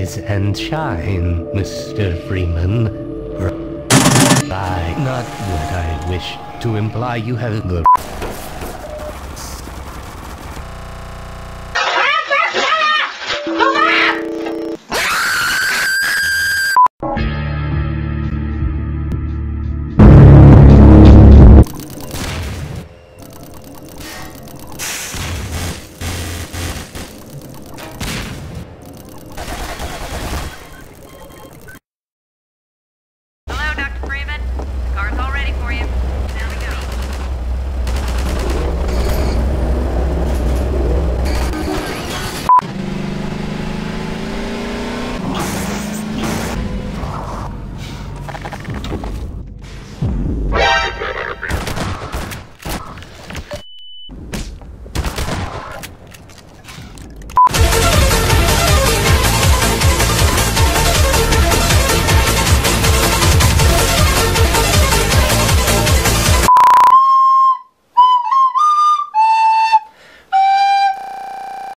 Rise and shine, Mr. Freeman. Not that I wish to imply you have the